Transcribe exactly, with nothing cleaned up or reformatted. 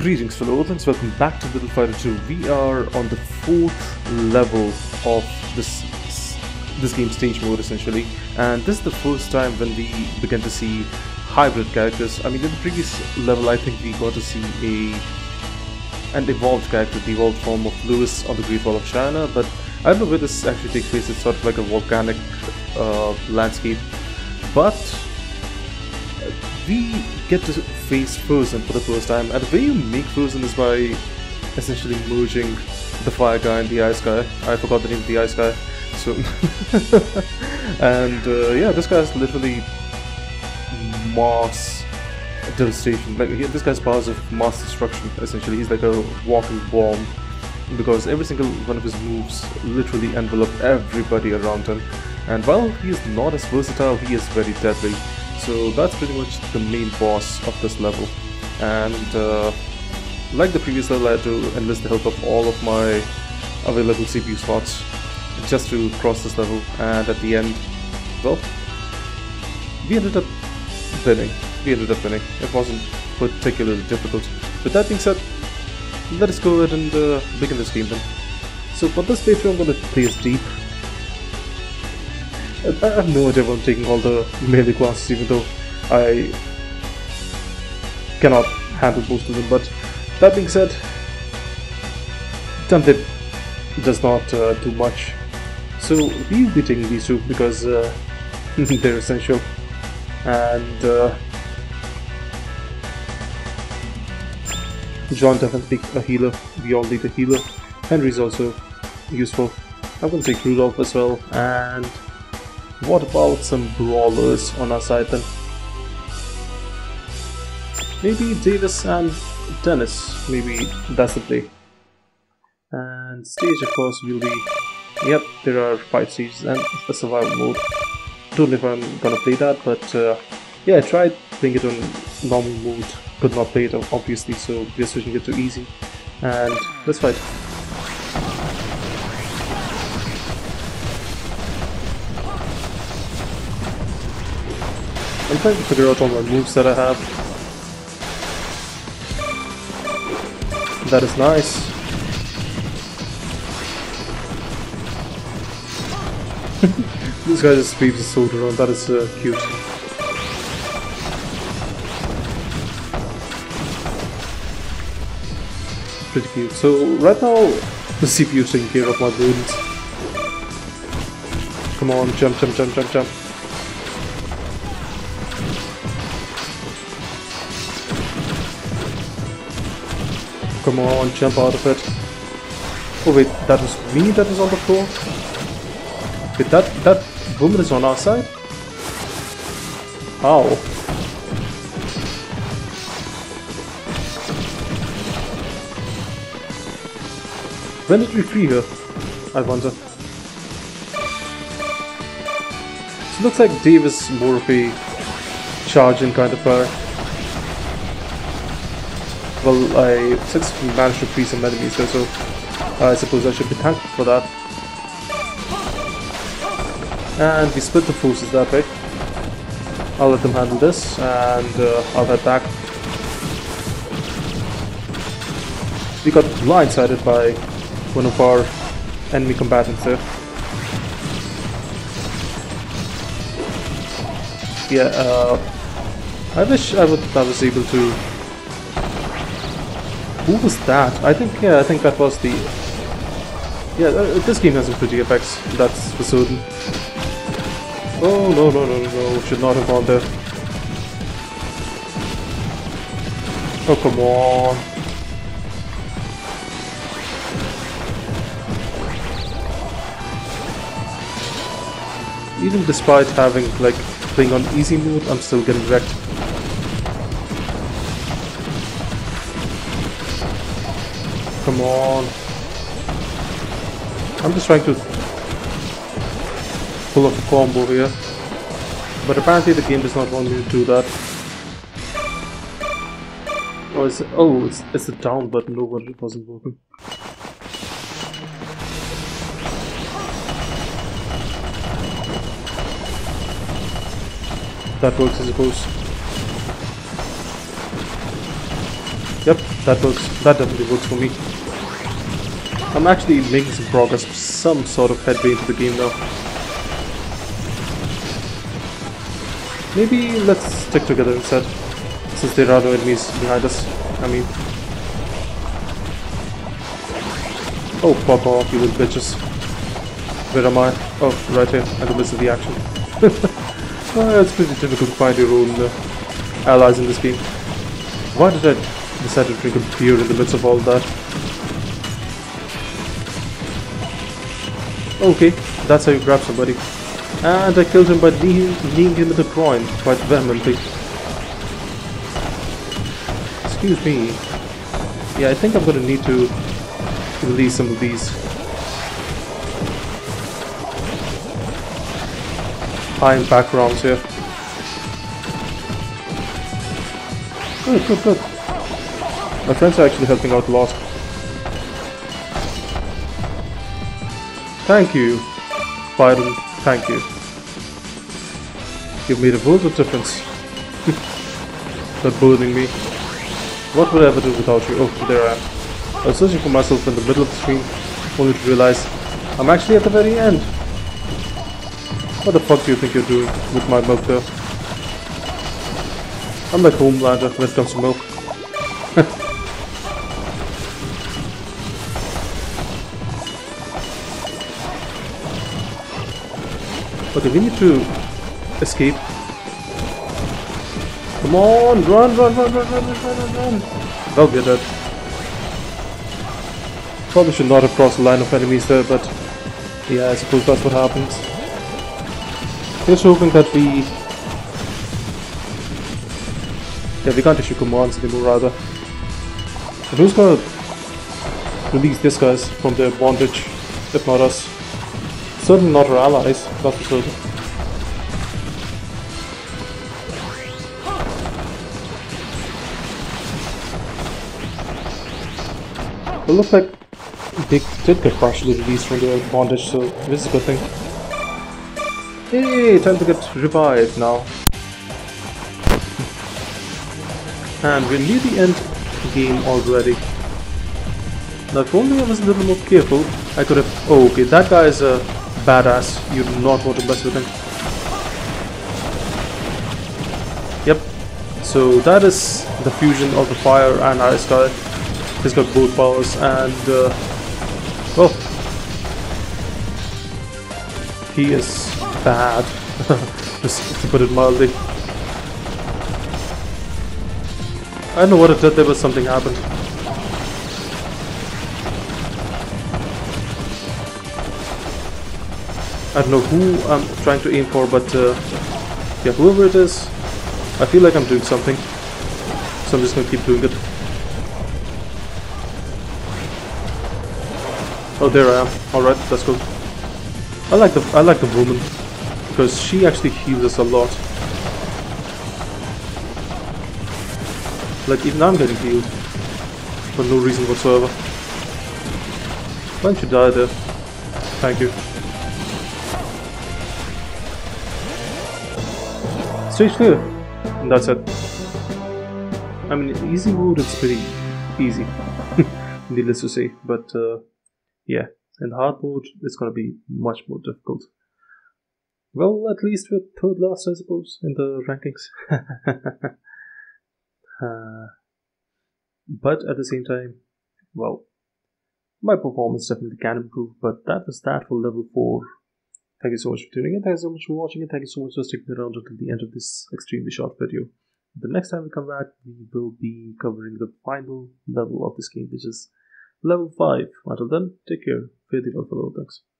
Greetings fellow Earthlings, welcome back to Little Fighter two. We are on the fourth level of this this game's stage mode essentially, and this is the first time when we begin to see hybrid characters. I mean, in the previous level I think we got to see a an evolved character, the evolved form of Lewis on the Great Wall of China, but I don't know where this actually takes place. It's sort of like a volcanic uh, landscape, but we get to face Firzen for the first time, and the way you make Firzen is by essentially merging the fire guy and the ice guy. I forgot the name of the ice guy. So, and uh, yeah, this guy has literally mass devastation. Like this guy's powers of mass destruction. Essentially, he's like a walking bomb because every single one of his moves literally envelop everybody around him. And while he is not as versatile, he is very deadly. So that's pretty much the main boss of this level, and uh, like the previous level I had to enlist the help of all of my available C P U slots just to cross this level, and at the end, well, we ended up winning. We ended up winning. It wasn't particularly difficult. With that being said, let us go ahead and uh, begin this game then. So for this playthrough I'm going to play as Deep. I have no idea why I'm taking all the melee classes, even though I cannot handle most of them, but that being said, template does not uh, do much. So we'll be taking these two because uh, they're essential, and uh, John definitely a healer. We all need a healer. Henry's also useful. I'm going to take Rudolph as well, and what about some brawlers on our side then? Maybe Davis and Dennis, maybe that's the play. And stage of course will be, yep, there are five stages and a survival mode. Don't know if I'm gonna play that, but uh, yeah, I tried playing it on normal mode, could not play it obviously, so we're switching it to easy. And let's fight. I'm trying to figure out all my moves that I have. That is nice. This guy just waves his sword around, that is uh, cute. Pretty cute. So right now the C P U is taking care of my burdens. Come on, jump, jump, jump, jump, jump. Come on, jump out of it. Oh wait, that was me that was on the floor? Wait, that, that woman is on our side? How? When did we free her? I wonder. So it looks like Dave is more of a charging kind of player. Well, I successfully managed to free some enemies there, so I suppose I should be thankful for that. And we split the forces that way. I'll let them handle this, and uh, I'll head back. We got blindsided by one of our enemy combatants there. Yeah, uh, I wish I would I was able to. Who was that? I think, yeah, I think that was the... Yeah, uh, this game has some pretty effects, that's for certain. Oh, no, no, no, no, should not have gone there. Oh, come on. Even despite having, like, playing on easy mode, I'm still getting wrecked. Come on. I'm just trying to pull off a combo here, but apparently the game does not want me to do that. Oh, it's, oh, it's, it's the down button. No wonder it wasn't working. That works, I suppose. Yep. That works. That definitely works for me. I'm actually making some progress, some sort of headway into the game now. Maybe let's stick together instead, since there are no enemies behind us. I mean... Oh, fuck off, you little bitches. Where am I? Oh, right here, at the midst of the action. Well, it's pretty difficult to find your own uh, allies in this game. Why did I decide to drink a beer in the midst of all that? Okay, that's how you grab somebody. And I killed him by kneeing, kneeing him in the groin quite vehemently. Excuse me. Yeah, I think I'm gonna need to release some of these high impact rounds here. Good, good, good. My friends are actually helping out a lot. Thank you, Byron. Thank you. You've made a world of difference. Not burning me. What would I ever do without you? Oh, there I am. I was searching for myself in the middle of the screen, only to realize I'm actually at the very end. What the fuck do you think you're doing with my milk there? I'm like Homelander when it comes to milk. Okay, we need to escape. Come on, run, run, run, run, run, run, run, run, run. Well, we're dead. Probably should not have crossed the line of enemies there, but yeah, I suppose that's what happens. Just hoping that we... Yeah, we can't issue commands anymore, rather. But who's gonna release these guys from their bondage, if not us? Certainly not our allies, that's for certain. It looks like they did get partially released from their bondage, so this is a good thing. Hey, time to get revived now. And we're near the end of the game already. Now if only I was a little more careful, I could have... Oh, okay, that guy is a badass. You do not want to mess with him. Yep. So that is the fusion of the fire and ice guy. He's got both powers and... Uh, well... He is bad. Just to put it mildly. I don't know what it did there, but something happened. I don't know who I'm trying to aim for, but uh, yeah, whoever it is, I feel like I'm doing something, so I'm just gonna keep doing it. Oh, there I am. All right, that's good. I like the I like the woman because she actually heals us a lot. Like even I'm getting healed for no reason whatsoever. Why don't you die there? Thank you. Stage clear. And that's it. I mean, in easy mode it's pretty easy, needless to say. But uh, yeah, in hard mode it's gonna be much more difficult. Well, at least we're third last, I suppose, in the rankings. uh, but at the same time, well, my performance definitely can improve. But that was that for level four. Thank you so much for tuning in, thank you so much for watching, and thank you so much for sticking around until the end of this extremely short video. The next time we come back, we will be covering the final level of this game, which is level five. Until then, take care, fare thee well, fellow. Thanks.